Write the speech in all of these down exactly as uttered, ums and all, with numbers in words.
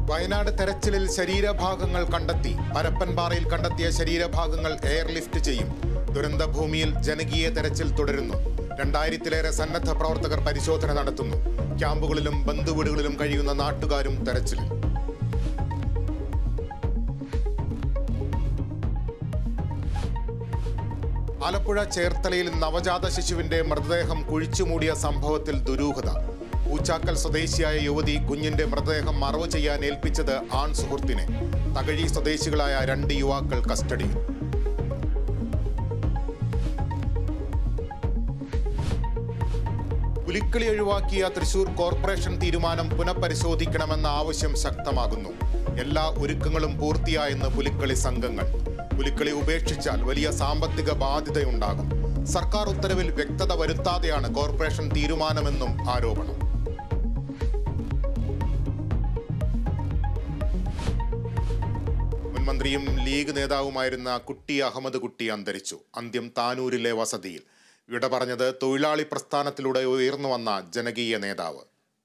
വയനാട് തെരച്ചിലിൽ ശരീരഭാഗങ്ങൾ കണ്ടെത്തി. പരപ്പൻപാറയിൽ കണ്ടെത്തിയ ശരീരഭാഗങ്ങൾ എയർലിഫ്റ്റ് ചെയ്യും. ദുരന്തഭൂമിയിൽ ജനകീയ തെരച്ചിൽ തുടരുന്നു. രണ്ടായിരത്തിലേറെ സന്നദ്ധ പ്രവർത്തകർ പരിശോധന നടത്തുന്നു. ക്യാമ്പുകളിലും ബന്ധുവീടുകളിലും കഴിയുന്ന നാട്ടുകാരും തെരച്ചിലിൽ. ആലപ്പുഴ ചേർത്തലയിൽ നവജാത ശിശുവിന്റെ മൃതദേഹം കുഴിച്ചുമൂടിയ സംഭവത്തിൽ ദുരൂഹത. ഊച്ചാക്കൽ സ്വദേശിയായ യുവതി കുഞ്ഞിന്റെ മൃതദേഹം മറവ് ചെയ്യാൻ ഏൽപ്പിച്ചത് ആൺ സുഹൃത്തിനെ. തകഴി സ്വദേശികളായ രണ്ട് യുവാക്കൾ കസ്റ്റഡിയിൽ. പുലിക്കളി ഒഴിവാക്കിയ തൃശൂർ കോർപ്പറേഷൻ തീരുമാനം പുനഃപരിശോധിക്കണമെന്ന ആവശ്യം ശക്തമാകുന്നു. എല്ലാ ഒരുക്കങ്ങളും പൂർത്തിയായെന്ന് പുലിക്കളി സംഘങ്ങൾ. പുലിക്കളി ഉപേക്ഷിച്ചാൽ വലിയ സാമ്പത്തിക ബാധ്യതയുണ്ടാകും. സർക്കാർ ഉത്തരവിൽ വ്യക്തത വരുത്താതെയാണ് കോർപ്പറേഷൻ തീരുമാനമെന്നും ആരോപണം. മുൻമന്ത്രിയും ലീഗ് നേതാവുമായിരുന്ന കുട്ടി അഹമ്മദ് കുട്ടി അന്തരിച്ചു. അന്ത്യം താനൂരിലെ വസതിയിൽ. വിട പറഞ്ഞത് തൊഴിലാളി പ്രസ്ഥാനത്തിലൂടെ ഉയർന്നു വന്ന ജനകീയ നേതാവ്.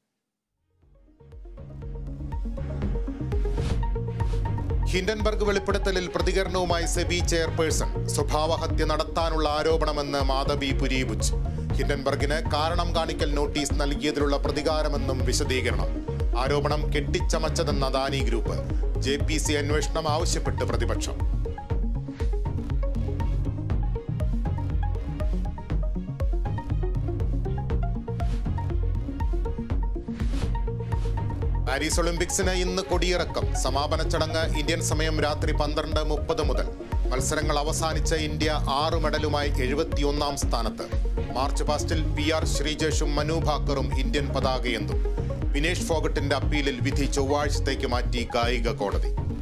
ഹിൻഡൻബർഗ് വെളിപ്പെടുത്തലിൽ പ്രതികരണവുമായി സെബി ചെയർപേഴ്സൺ. സ്വഭാവഹത്യ നടത്താനുള്ള ആരോപണമെന്ന് മാധബി പുരീബുച്ച്. ഹിൻഡൻബർഗിന് കാരണം കാണിക്കൽ നോട്ടീസ് നൽകിയതിലുള്ള പ്രതികാരമെന്നും വിശദീകരണം. ആരോപണം കെട്ടിച്ചമച്ചതെന്ന Adani group. J P C അന്വേഷണം ആവശ്യപ്പെട്ട് പ്രതിപക്ഷം. പാരീസ് ഒളിമ്പിക്സിന് ഇന്ന് കൊടിയിറക്കം. സമാപന ചടങ്ങ് ഇന്ത്യൻ സമയം രാത്രി പന്ത്രണ്ട് മുപ്പത് മുതൽ. മത്സരങ്ങൾ അവസാനിച്ച ഇന്ത്യ ആറ് മെഡലുമായി എഴുപത്തിയൊന്നാം സ്ഥാനത്ത്. മാർച്ച് പാസ്റ്റിൽ പി ആർ ശ്രീജേഷും മനു ഭാക്കറും ഇന്ത്യൻ പതാകയെന്തും. വിനേഷ് ഫോഗട്ടിന്റെ അപ്പീലിൽ വിധി ചൊവ്വാഴ്ചത്തേക്ക് മാറ്റി കായിക കോടതി.